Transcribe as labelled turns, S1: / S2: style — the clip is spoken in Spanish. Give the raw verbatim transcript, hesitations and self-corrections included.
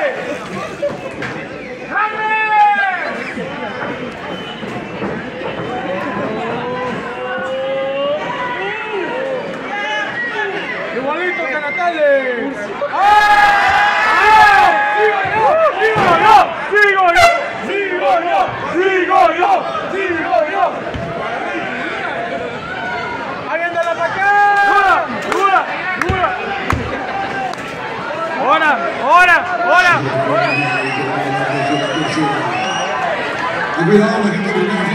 S1: ¡Igualito que Natales! ¡Ah! ¡Sigo yo! ¡Sigo yo! ¡Sigo yo! ¡Sigo yo! ¡Sigo yo! ¡Sigo yo! ¡Alguien de la paqueta! ¡Dura! ¡Dura! ¡Hora! ¡Hora! ¡Hora! ¡Hora!
S2: Cuidado, la gente que